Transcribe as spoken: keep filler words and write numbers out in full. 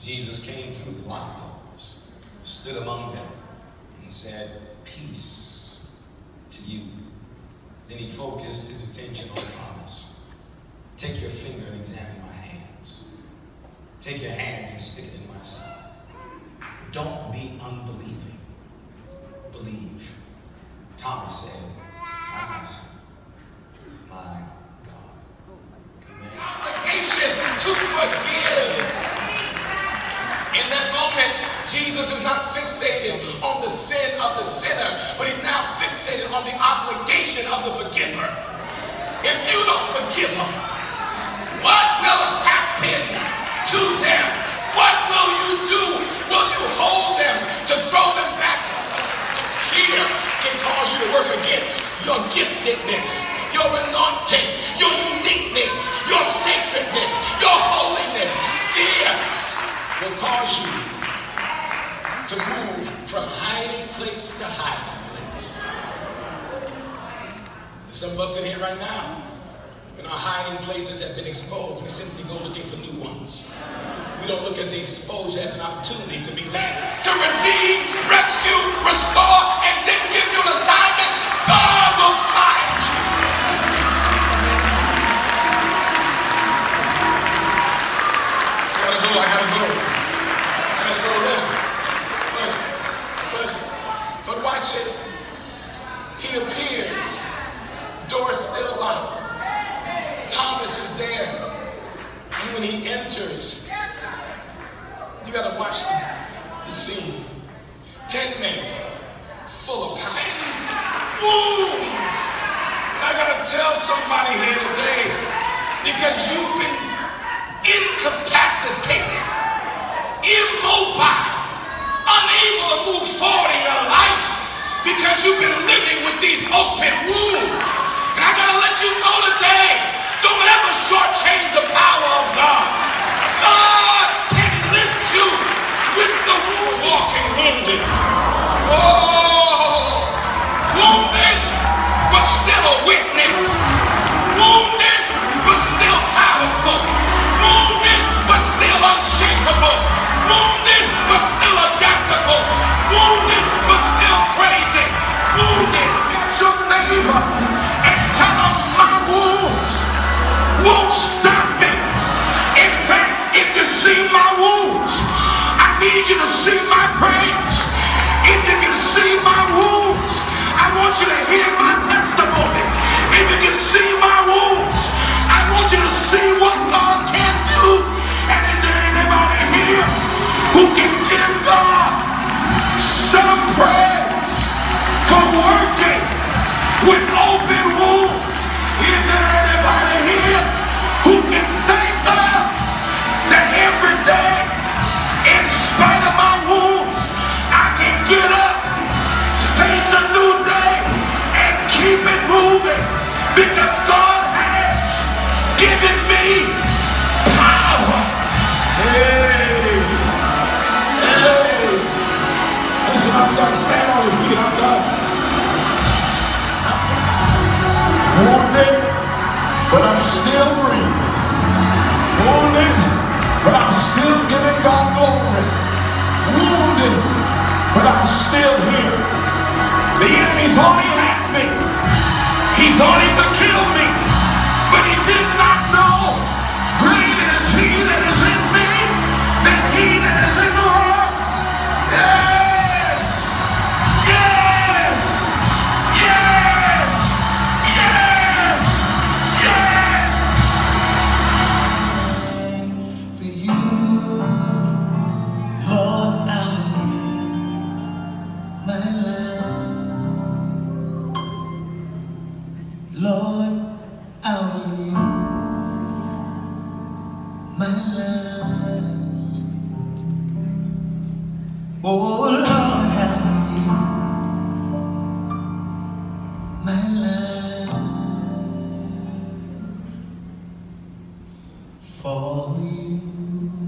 Jesus came through the locked doors, stood among them, and said, "Peace to you." Then he focused his attention on Thomas. "Take your finger and examine my hands. Take your hand and stick it in my side. Don't be unbelieving. Believe." Thomas said, "My master, my God." Amen. Obligation to forgive. In that moment, Jesus is not fixated on the sin of the sinner, but he's now fixated on the obligation of the forgiver. If you don't forgive them, what will happen to them? What will you do? Will you hold them to throw them back? Fear can cause you to work against your giftedness, your anointing, your uniqueness, your sacredness, your holiness. Fear will cause you to move from hiding place to hiding place. There's some of us in here right now, and our hiding places have been exposed. We simply go looking for new ones. We don't look at the exposure as an opportunity to be there to redeem, rescue, restore, and then give you an assignment. God will find you. I gotta go, I gotta go. I gotta go there. But, but, but watch it. He appears. Door's still locked. Thomas is there. And when he enters, you gotta watch the, the scene. Ten men full of pain, wounds. And I gotta tell somebody here today, because you've been incapacitated, immobile, unable to move forward in your life, because you've been living with these open wounds. And I gotta let you know today, don't ever shortchange the power of God. God can lift you with the wound walking wounded. Oh, wounded, but still a witness. Wounded, but still powerful. Wounded, but still unshakable. Wounded, but still adaptable. Wounded, but still praising. Wounded, your neighbor, and tell them my wounds won't stop me. In fact, if you see my wounds, I need you to see my praise. If you can see my wounds, I want you to hear my testimony. If you can see my wounds, I want you to see what God can do. And is there anybody here who can give God some praise for working with open wounds? Is there anybody here who can thank God that every day, in spite of my wounds, I can get up, face a new day, and keep it moving, because God has given me power. Hey, hey, listen, I'm done. Stand on your feet, I'm done. Wounded, but I'm still breathing. Wounded, but I'm still giving God glory. Wounded, but I'm still here. The enemy thought he had me. He thought he could kill me, but he did not know. Greater is he that is in me than he that is in the world. Yes, yes, yes, yes, yes. For you, Lord, I live my life. Lord, I live my life. Oh, Lord, I live my life for you.